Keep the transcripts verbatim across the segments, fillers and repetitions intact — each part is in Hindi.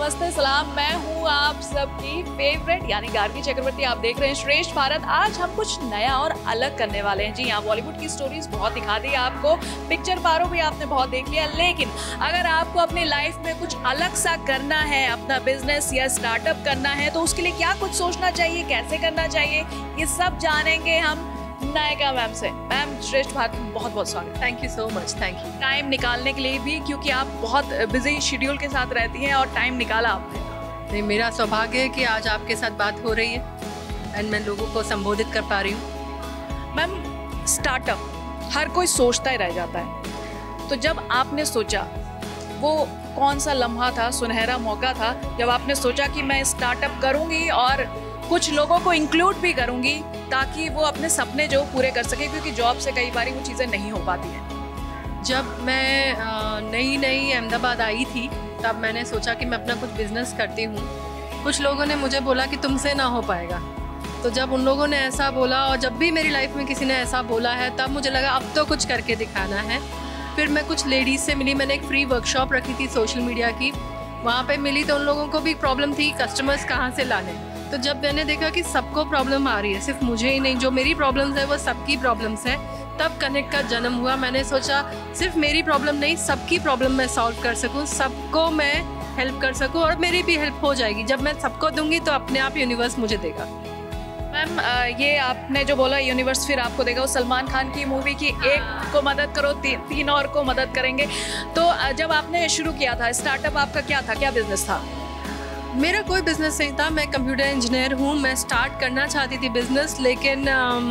नमस्ते सलाम, मैं हूँ आप सबकी फेवरेट यानी गार्गी चक्रवर्ती। आप देख रहे हैं श्रेष्ठ भारत। आज हम कुछ नया और अलग करने वाले हैं। जी हाँ, बॉलीवुड की स्टोरीज बहुत दिखा दी आपको, पिक्चर पारो भी आपने बहुत देख लिया, लेकिन अगर आपको अपनी लाइफ में कुछ अलग सा करना है, अपना बिजनेस या स्टार्टअप करना है, तो उसके लिए क्या कुछ सोचना चाहिए, कैसे करना चाहिए, ये सब जानेंगे हम नायिका मैम से। मैम, श्रेष्ठ भारत में बहुत बहुत स्वागत। Thank you so much. Thank you time निकालने के लिए भी, क्योंकि आप बहुत बिजी शेड्यूल के साथ रहती हैं और टाइम निकाला आपने। नहीं, मेरा सौभाग्य है कि आज आपके साथ बात हो रही है एंड मैं लोगों को संबोधित कर पा रही हूँ। मैम, स्टार्टअप हर कोई सोचता ही रह जाता है, तो जब आपने सोचा, वो कौन सा लम्हा था, सुनहरा मौका था जब आपने सोचा कि मैं स्टार्टअप करूँगी और कुछ लोगों को इंक्लूड भी करूँगी ताकि वो अपने सपने जो पूरे कर सके, क्योंकि जॉब से कई बार वो चीज़ें नहीं हो पाती हैं। जब मैं नई नई अहमदाबाद आई थी तब मैंने सोचा कि मैं अपना कुछ बिजनेस करती हूँ। कुछ लोगों ने मुझे बोला कि तुमसे ना हो पाएगा, तो जब उन लोगों ने ऐसा बोला और जब भी मेरी लाइफ में किसी ने ऐसा बोला है, तब मुझे लगा अब तो कुछ करके दिखाना है। फिर मैं कुछ लेडीज़ से मिली, मैंने एक फ्री वर्कशॉप रखी थी सोशल मीडिया की, वहाँ पे मिली तो उन लोगों को भी प्रॉब्लम थी कस्टमर्स कहाँ से लाने। तो जब मैंने देखा कि सबको प्रॉब्लम आ रही है, सिर्फ मुझे ही नहीं, जो मेरी प्रॉब्लम्स है वो सबकी प्रॉब्लम्स है, तब कनेक्ट का जन्म हुआ। मैंने सोचा सिर्फ मेरी प्रॉब्लम नहीं, सबकी प्रॉब्लम मैं सॉल्व कर सकूं, सबको मैं हेल्प कर सकूं और मेरी भी हेल्प हो जाएगी। जब मैं सबको दूंगी तो अपने आप यूनिवर्स मुझे देगा। मैम, ये आपने जो बोला यूनिवर्स फिर आपको देगा, वो सलमान खान की मूवी की एक को मदद करो ती, तीन और को मदद करेंगे। तो जब आपने शुरू किया था स्टार्टअप, आपका क्या था, क्या बिजनेस था? मेरा कोई बिज़नेस नहीं था, मैं कंप्यूटर इंजीनियर हूँ। मैं स्टार्ट करना चाहती थी बिज़नेस, लेकिन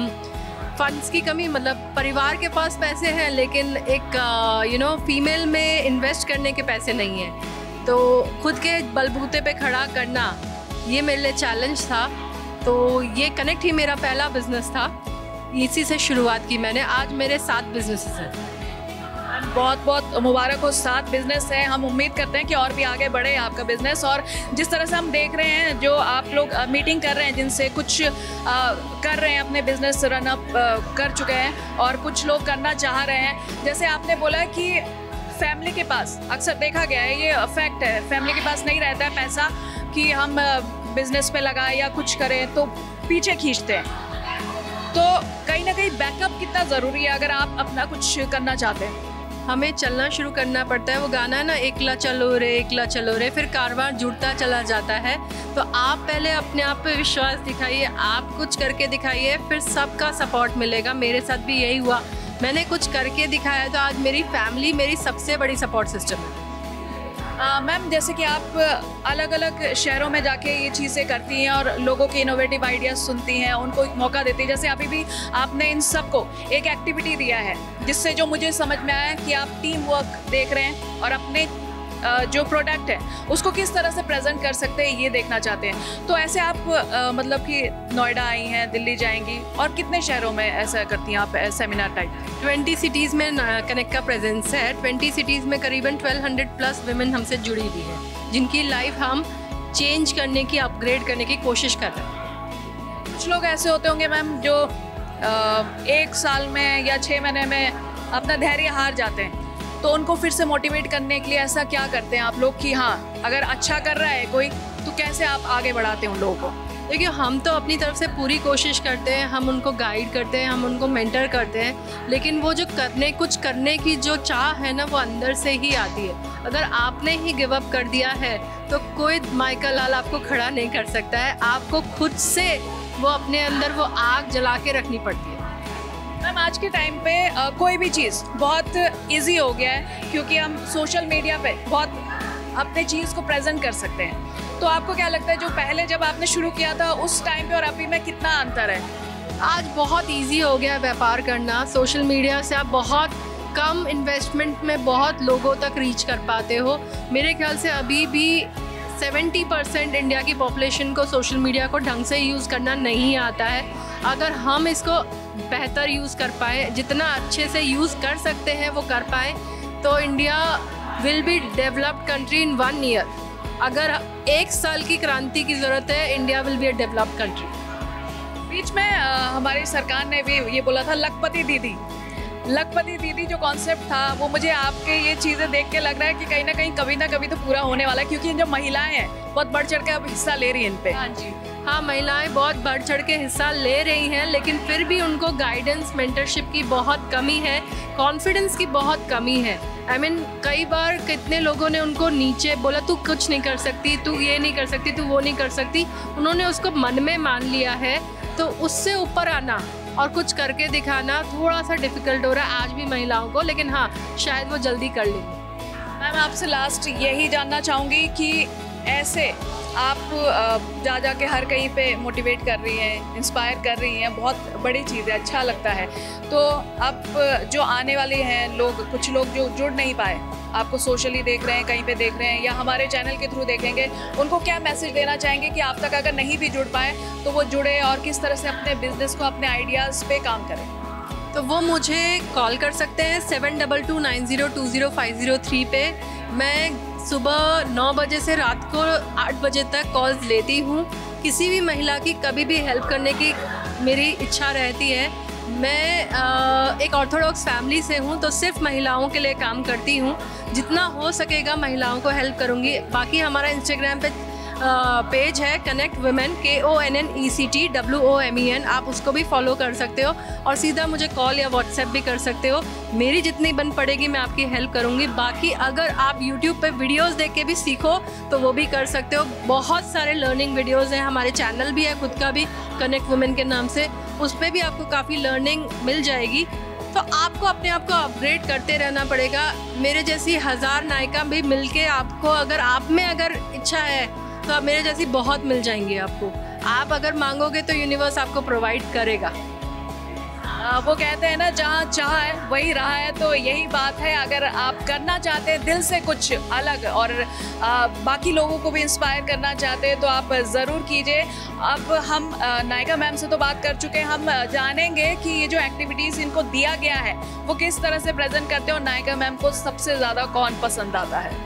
फंड्स की कमी, मतलब परिवार के पास पैसे हैं लेकिन एक यू नो फीमेल में इन्वेस्ट करने के पैसे नहीं हैं, तो खुद के बलबूते पे खड़ा करना ये मेरे लिए चैलेंज था। तो ये कनेक्ट ही मेरा पहला बिज़नेस था, इसी से शुरुआत की मैंने। आज मेरे सात बिजनेसेस हैं। बहुत बहुत मुबारक हो, सात बिजनेस है। हम उम्मीद करते हैं कि और भी आगे बढ़े आपका बिजनेस। और जिस तरह से हम देख रहे हैं, जो आप लोग मीटिंग कर रहे हैं, जिनसे कुछ आ, कर रहे हैं, अपने बिजनेस रन अप कर चुके हैं और कुछ लोग करना चाह रहे हैं। जैसे आपने बोला कि फैमिली के पास अक्सर देखा गया है, ये फैक्ट है, फैमिली के पास नहीं रहता है पैसा कि हम बिजनेस पे लगाएं या कुछ करें, तो पीछे खींचते हैं। तो कहीं ना कहीं बैकअप कितना ज़रूरी है अगर आप अपना कुछ करना चाहते हैं? हमें चलना शुरू करना पड़ता है। वो गाना है ना, एकला चलो रे एकला चलो रे, फिर कारवां जुड़ता चला जाता है। तो आप पहले अपने आप पे विश्वास दिखाइए, आप कुछ करके दिखाइए, फिर सबका सपोर्ट मिलेगा। मेरे साथ भी यही हुआ, मैंने कुछ करके दिखाया तो आज मेरी फैमिली मेरी सबसे बड़ी सपोर्ट सिस्टम है। मैम, जैसे कि आप अलग अलग शहरों में जाके ये चीज़ें करती हैं और लोगों के इनोवेटिव आइडियाज़ सुनती हैं, उनको एक मौका देती हैं। जैसे अभी भी आपने इन सबको एक एक्टिविटी दिया है, जिससे जो मुझे समझ में आया कि आप टीम वर्क देख रहे हैं और अपने जो प्रोडक्ट है उसको किस तरह से प्रेजेंट कर सकते हैं, ये देखना चाहते हैं। तो ऐसे आप आ, मतलब कि नोएडा आई हैं, दिल्ली जाएंगी, और कितने शहरों में ऐसा करती हैं आप सेमिनार टाइप? ट्वेंटी सिटीज़ में कनेक्ट का प्रेजेंस है। ट्वेंटी सिटीज़ में करीबन ट्वेल्व हंड्रेड प्लस वुमेन हमसे जुड़ी हुई है, जिनकी लाइफ हम चेंज करने की, अपग्रेड करने की कोशिश कर रहे हैं। कुछ लोग ऐसे होते होंगे मैम जो आ, एक साल में या छः महीने में अपना धैर्य हार जाते हैं, तो उनको फिर से मोटिवेट करने के लिए ऐसा क्या करते हैं आप लोग कि हाँ, अगर अच्छा कर रहा है कोई, तो कैसे आप आगे बढ़ाते हैं उन लोगों को? देखिए, हम तो अपनी तरफ से पूरी कोशिश करते हैं, हम उनको गाइड करते हैं, हम उनको मेंटर करते हैं, लेकिन वो जो करने कुछ करने की जो चाह है ना, वो अंदर से ही आती है। अगर आपने ही गिव अप कर दिया है तो कोई माइकल लाल आपको खड़ा नहीं कर सकता है। आपको खुद से वो अपने अंदर वो आग जला के रखनी पड़ती है। मैम, आज के टाइम पे आ, कोई भी चीज़ बहुत इजी हो गया है, क्योंकि हम सोशल मीडिया पे बहुत अपने चीज़ को प्रेजेंट कर सकते हैं। तो आपको क्या लगता है, जो पहले जब आपने शुरू किया था उस टाइम पे और अभी में कितना अंतर है? आज बहुत इजी हो गया व्यापार करना। सोशल मीडिया से आप बहुत कम इन्वेस्टमेंट में बहुत लोगों तक रीच कर पाते हो। मेरे ख्याल से अभी भी सेवेंटी परसेंट इंडिया की पॉपुलेशन को सोशल मीडिया को ढंग से यूज़ करना नहीं आता है। अगर हम इसको बेहतर यूज़ कर पाए, जितना अच्छे से यूज़ कर सकते हैं वो कर पाए, तो India will be developed country in one year. अगर एक साल की क्रांति की ज़रूरत है, India will be a developed country. बीच में आ, हमारी सरकार ने भी ये बोला था लखपति दीदी, लखपति दीदी जो कॉन्सेप्ट था वो मुझे आपके ये चीज़ें देख के लग रहा है कि कहीं ना कहीं कभी ना कभी तो पूरा होने वाला है, क्योंकि जो महिलाएं हैं बहुत बढ़ चढ़ के अब हिस्सा ले रही हैं इन पे। हाँ जी, हाँ, महिलाएं बहुत बढ़ चढ़ के हिस्सा ले रही हैं, लेकिन फिर भी उनको गाइडेंस मेंटरशिप की बहुत कमी है, कॉन्फिडेंस की बहुत कमी है। आई I मीन mean, कई बार कितने लोगों ने उनको नीचे बोला तू कुछ नहीं कर सकती, तू ये नहीं कर सकती, तू वो नहीं कर सकती, उन्होंने उसको मन में मान लिया है। तो उससे ऊपर आना और कुछ करके दिखाना थोड़ा सा डिफ़िकल्ट हो रहा है आज भी महिलाओं को, लेकिन हाँ शायद वो जल्दी कर लेंगी। मैम आपसे लास्ट यही जानना चाहूँगी कि ऐसे आप जा जा के हर कहीं पे मोटिवेट कर रही हैं, इंस्पायर कर रही हैं, बहुत बड़ी चीज़ है, अच्छा लगता है। तो अब जो आने वाले हैं लोग, कुछ लोग जो जुड़ नहीं पाए, आपको सोशली देख रहे हैं, कहीं पे देख रहे हैं या हमारे चैनल के थ्रू देखेंगे, उनको क्या मैसेज देना चाहेंगे कि आप तक अगर नहीं भी जुड़ पाए तो वो जुड़े और किस तरह से अपने बिजनेस को, अपने आइडियाज़ पे काम करें? तो वो मुझे कॉल कर सकते हैं seven double two nine zero two zero five zero three पे। मैं सुबह नौ बजे से रात को आठ बजे तक कॉल्स लेती हूँ। किसी भी महिला की कभी भी हेल्प करने की मेरी इच्छा रहती है। मैं आ, एक ऑर्थोडॉक्स फैमिली से हूँ, तो सिर्फ महिलाओं के लिए काम करती हूँ। जितना हो सकेगा महिलाओं को हेल्प करूँगी। बाकी हमारा इंस्टाग्राम पे पेज है connect women, K O N N E C T W O M E N, आप उसको भी फॉलो कर सकते हो और सीधा मुझे कॉल या व्हाट्सएप भी कर सकते हो। मेरी जितनी बन पड़ेगी मैं आपकी हेल्प करूँगी। बाकी अगर आप यूट्यूब पे वीडियोस देख के भी सीखो तो वो भी कर सकते हो। बहुत सारे लर्निंग वीडियोस हैं, हमारे चैनल भी है खुद का भी कनेक्ट वुमेन के नाम से, उस पर भी आपको काफ़ी लर्निंग मिल जाएगी। तो आपको अपने आप को अपग्रेड करते रहना पड़ेगा। मेरे जैसी हज़ार नायिका भी मिलके आपको, अगर आप में अगर इच्छा है तो आप मेरे जैसी बहुत मिल जाएंगी आपको। आप अगर मांगोगे तो यूनिवर्स आपको प्रोवाइड करेगा। आ, वो कहते हैं ना, जहाँ चाह है वही रहा है। तो यही बात है, अगर आप करना चाहते हैं दिल से कुछ अलग और आ, बाकी लोगों को भी इंस्पायर करना चाहते हैं तो आप ज़रूर कीजिए। अब हम आ, नायिका मैम से तो बात कर चुके हैं, हम जानेंगे कि ये जो एक्टिविटीज़ इनको दिया गया है वो किस तरह से प्रेजेंट करते हैं और नायिका मैम को सबसे ज़्यादा कौन पसंद आता है।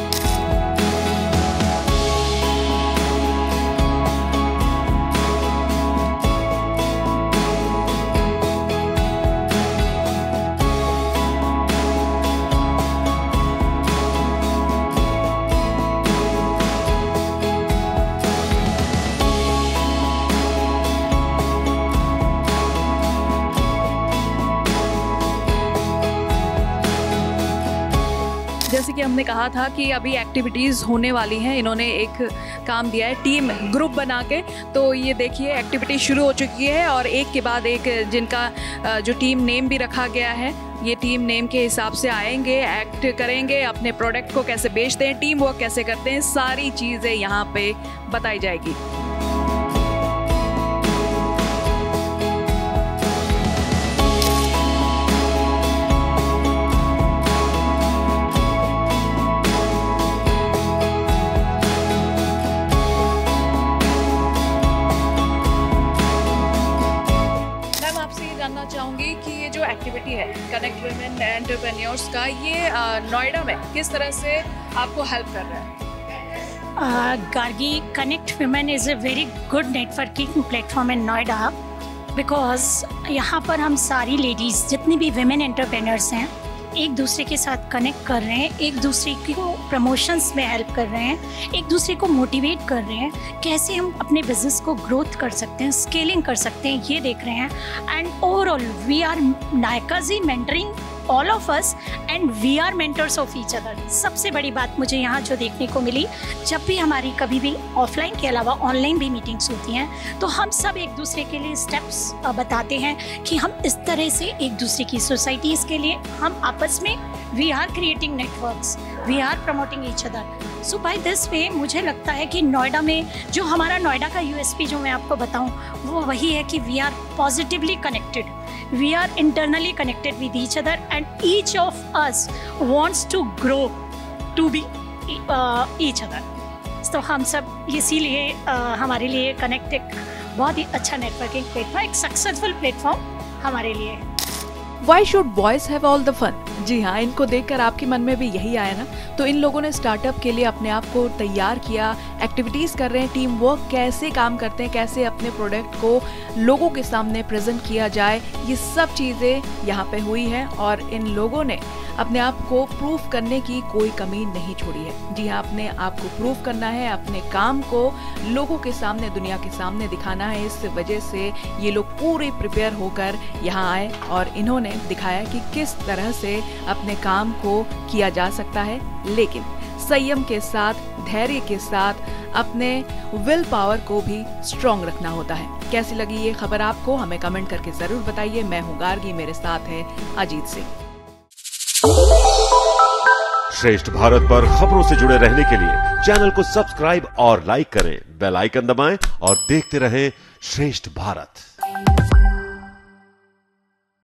जैसे कि हमने कहा था कि अभी एक्टिविटीज़ होने वाली हैं, इन्होंने एक काम दिया है टीम ग्रुप बना के। तो ये देखिए एक्टिविटी शुरू हो चुकी है और एक के बाद एक जिनका जो टीम नेम भी रखा गया है, ये टीम नेम के हिसाब से आएंगे, एक्ट करेंगे, अपने प्रोडक्ट को कैसे बेचते हैं, टीम वर्क कैसे करते हैं, सारी चीज़ें यहाँ पे बताई जाएगी। जानना चाहूँगी कि ये जो एक्टिविटी है कनेक्ट वुमेन एंटरप्रेन्योर्स का, ये नोएडा में किस तरह से आपको हेल्प कर रहा है? Gargi, connect women is a very good networking platform in Noida, because यहाँ पर हम सारी लेडीज़ जितनी भी वुमेन एंटरप्रेन्योर्स हैं एक दूसरे के साथ कनेक्ट कर रहे हैं, एक दूसरे को प्रमोशंस में हेल्प कर रहे हैं, एक दूसरे को मोटिवेट कर रहे हैं, कैसे हम अपने बिजनेस को ग्रोथ कर सकते हैं, स्केलिंग कर सकते हैं, ये देख रहे हैं। एंड ओवरऑल वी आर नायकाजी mentoring all of us and we are mentors of each other. सबसे बड़ी बात मुझे यहाँ जो देखने को मिली, जब भी हमारी कभी भी ऑफलाइन के अलावा ऑनलाइन भी मीटिंग्स होती हैं तो हम सब एक दूसरे के लिए स्टेप्स बताते हैं कि हम इस तरह से एक दूसरे की सोसाइटीज़ के लिए हम आपस में we are creating networks, we are promoting each other. So by this way मुझे लगता है कि नोएडा में जो हमारा नोएडा का यूएसपी जो मैं आपको बताऊं वो वही है कि we are positively connected, we are internally connected with each other and each of us wants to grow to be uh, each other. तो हम सब इसीलिए uh, हमारे लिए कनेक्ट एक बहुत ही अच्छा नेटवर्किंग प्लेटफॉर्म, एक सक्सेसफुल प्लेटफॉर्म हमारे लिए है। Why should boys have all the fun? जी हाँ, इनको देखकर आपके मन में भी यही आया ना? तो इन लोगों ने स्टार्टअप के लिए अपने आप को तैयार किया, एक्टिविटीज कर रहे हैं, टीम वर्क कैसे काम करते हैं, कैसे अपने प्रोडक्ट को लोगों के सामने प्रेजेंट किया जाए, ये सब चीजें यहाँ पे हुई है और इन लोगों ने अपने आप को प्रूफ करने की कोई कमी नहीं छोड़ी है। जी हाँ, अपने आप को प्रूफ करना है, अपने काम को लोगों के सामने, दुनिया के सामने दिखाना है। इस वजह से ये लोग पूरे प्रिपेयर होकर यहाँ आए और इन्होंने दिखाया कि किस तरह से अपने काम को किया जा सकता है, लेकिन संयम के साथ, धैर्य के साथ अपने विल पावर को भी स्ट्रॉन्ग रखना होता है। कैसी लगी ये खबर आपको? हमें कमेंट करके जरूर बताइए। मैं हूँ गार्गी, मेरे साथ है अजीत सिंह। श्रेष्ठ भारत पर खबरों से जुड़े रहने के लिए चैनल को सब्सक्राइब और लाइक करें, बेल आइकन दबाएं और देखते रहें श्रेष्ठ भारत।